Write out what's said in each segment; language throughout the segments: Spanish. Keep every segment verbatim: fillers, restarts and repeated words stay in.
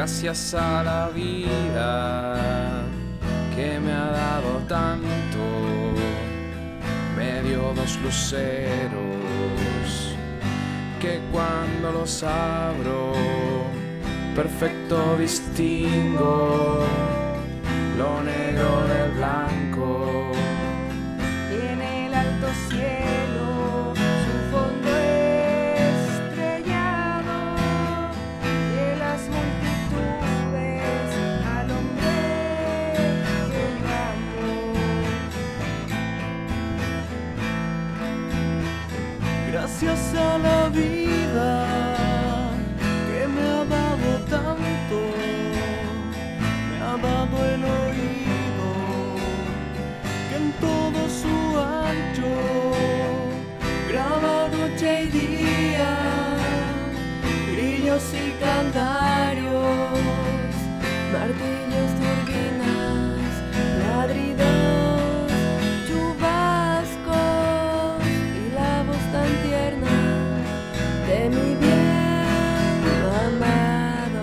Gracias a la vida que me ha dado tanto, me dio dos luceros que cuando los abro perfecto distingo lo negro del blanco. Y en el alto cielo su fondo estrellado, y en las multitudes al hombre que amo. Gracias a la vida que me ha dado tanto, me ha dado el oído que en todo su ancho graba noche y día, grillos y candarios, martillos, turbinas, ladridos, chubascos y la voz tan tierna de mi bien amado.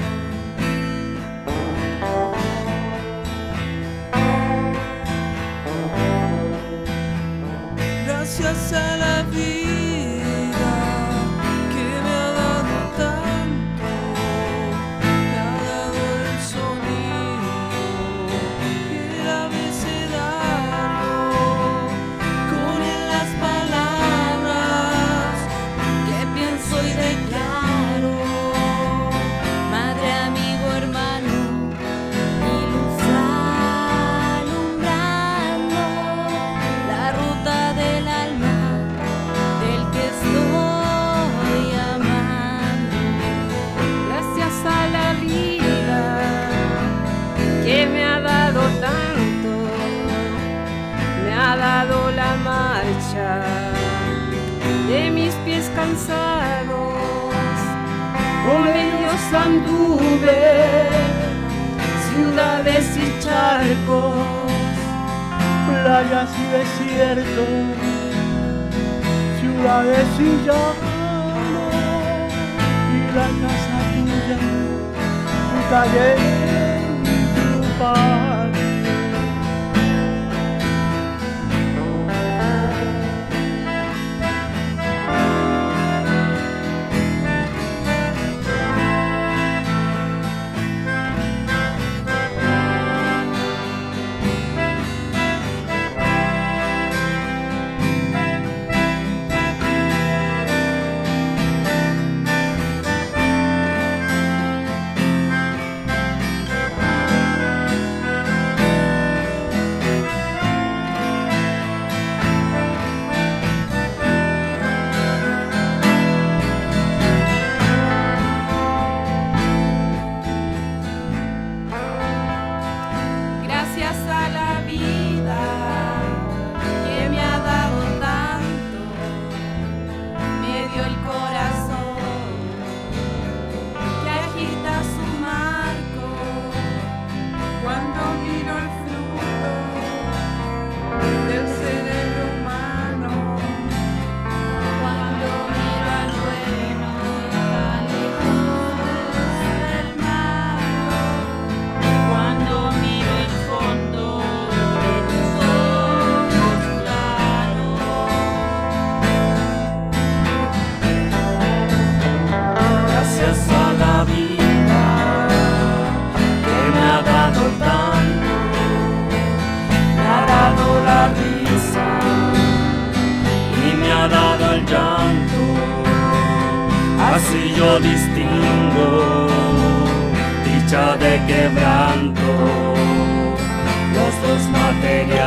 Gracias a la vida que me ha dado tanto, me ha dado el sonido y el abecedario, con él las palabras que pienso y declaro. Madre, amigo, hermano, mi luz alumbrando la ruta del alma del que estoy amando. Gracias a la vida que me ha dado tanto, me ha dado la marcha de mis pies cansados. Con ellos anduve ciudades y charcos, playas y desiertos, ciudades y llanos, y la casa tuya, tu taller y tu patio. Gracias a la vida que me ha dado tanto, me dio el corazón que agita su marco cuando miro el fruto del cerebro humano, cuando miro al bueno tan lejos del malo, cuando miro el fondo de tus ojos claros. Gracias a la vida que me ha dado tanto, me ha dado la risa y me ha dado el llanto. Así yo distingo dicha de quebranto, los dos materiales